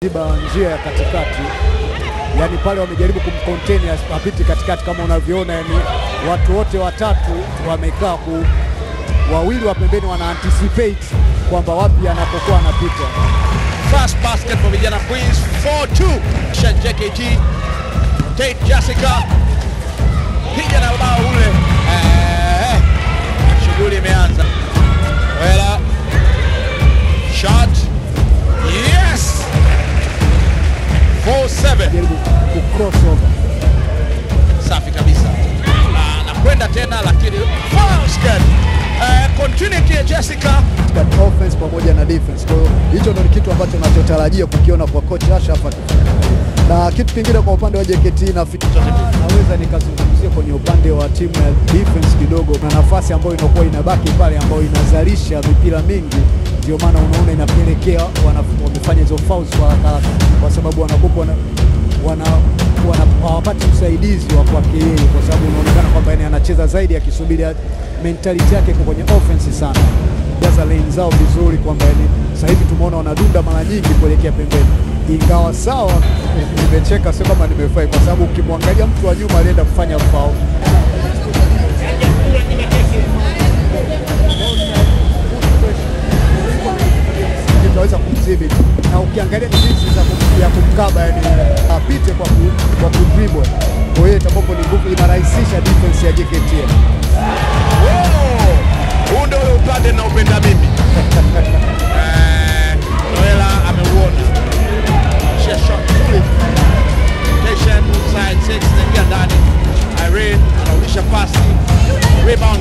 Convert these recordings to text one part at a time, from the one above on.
njia ya katikati, yani pale wamejaribu kumcontain apiti katikati kama unavyoona, yani watu wote watatu wamekaa wawili wa pembeni wana anticipate kwamba wapi anapokuwa anapita. Fast basket for vijana Queens 4-2. JKT Tate Jessica piga na bao ule. Shughuli imeanza. Wela shot. Yes. 4-7. Jaribu ku cross over. Safi kabisa. Anakwenda tena lakini basket. Continuity ya Jessica katika offense pamoja na defense. Kwa hiyo hicho ndio kitu ambacho nachotarajia kukiona kwa coach Ashraf. Na kitu kingine kwa upande wa JKT naweza nikazungumzia kwenye upande wa timu ya defense kidogo, na nafasi ambayo inakuwa inabaki pale ambayo inazalisha mipira mingi, ndio maana unaona inapelekea wamefanya hizo fouls kwa sababu wanakuwa hawapati usaidizi wa kwake yeye, kwa sababu unaonekana kwamba yeye anacheza zaidi akisubiri mentality yake kwa kwenye offense sana. Jaza lane zao vizuri kwamba yani sasa hivi tumeona wanadunda mara nyingi kuelekea pembeni. Ingawa sawa nimecheka, sio kama nimefai, kwa sababu ukimwangalia mtu wa nyuma alienda kufanya foul. Tunaweza kumdhibiti, na ukiangalia ni jinsi ya kumkaba, yani apite kwa kudribble. Kwa hiyo itakuwa ni nguvu, inarahisisha defense ya JKT. Huu ndio ule upande na upenda mimi. Noela ameuona. Shot fully. Station side 6 naingia ndani. Irene anarudisha pasi. Rebound.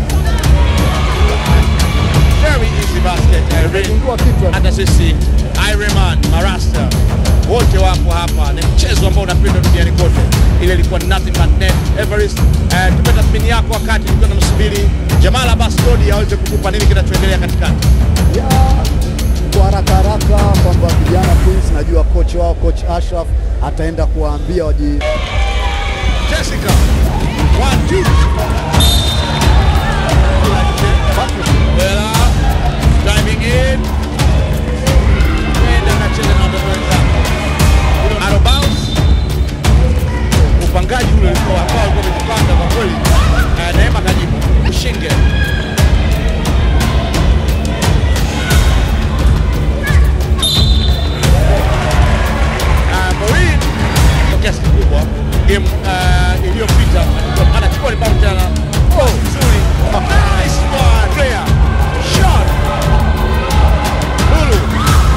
Very easy basket. Irene hata sisi Ireman Marasta wote wapo hapa. Ni mchezo ambao unapendwa duniani kote. Ile ilikuwa nothing but net. Everest, tupe tathmini yako wakati tulikuwa tunamsubiri Jamal Abbas Dodi aweze kukupa nini kinachoendelea katikati. Kwa haraka kwamba vijana Queens, najua coach wao coach Ashraf ataenda kuwaambia waji Jessica 1-2. Wela diving in. And anacheza na mdogo. Out of bounds. Upangaji ule ulikuwa hapa, ulikuwa umejipanga kwa kweli. Neema kajibu. Shinge. Maureen kwa kiasi kikubwa game iliyopita anachukua rebound tena. Nzuri. Nice one. Player. Shot. Lulu.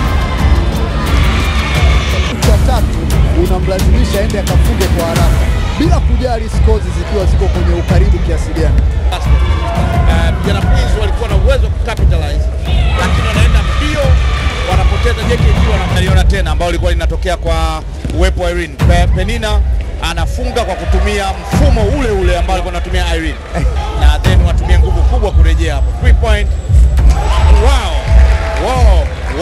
kwa tatu unamlazimisha aende akafunge kwa haraka bila kujali scores zikiwa ziko kwenye ukaribu kiasi gani. Vijana Queens walikuwa na uwezo wa capitalize, lakini wanaenda mbio, wanapoteza. JKT wanaliona tena ambao ilikuwa linatokea kwa uwepo wa Irene. Penina anafunga kwa kutumia mfumo ule ule ambao alikuwa anatumia Irene. Na then watumie nguvu kubwa kurejea hapo. 3 point. Wow.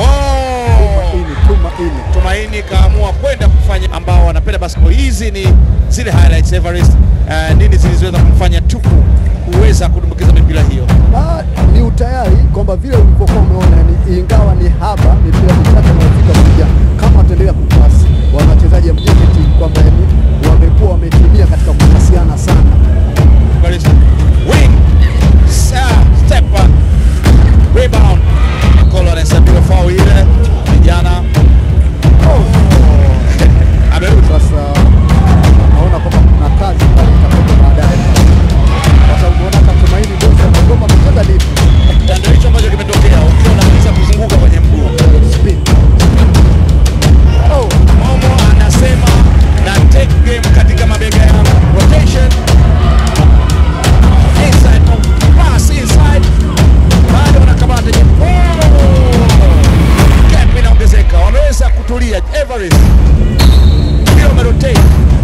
Tumaini kaamua kwenda kufanya ambao wanapenda basketball. Hizi ni zile highlights Everest. Nini zilizoweza kumfanya Tuku kuweza kudumbukiza mipira hiyo? Ni utayari kwamba vile ulivyokuwa umeona, ingawa ni haba mipira mitatu inafika kuja, kama wataendelea kupasi wachezaji wa JKT kwamba wamekuwa wametimia katika kupasiana sana. Wing step rebound Color and Sabilo foul ile vijana. Sasa naona kwamba kuna kazi pale itakuwa baadaye, kwa sababu unaona Tumaini bosi anagoma kucheza lipi. Ndio hicho ambacho kimetokea, ukiona kabisa kuzunguka kwenye mguu. Spin. Momo anasema na take game katika mabega yangu. Rotation. Inside. Pass inside. Bado wanakamata je. Gap inaongezeka. Wameweza kutulia Everest. Ndio wamerotate.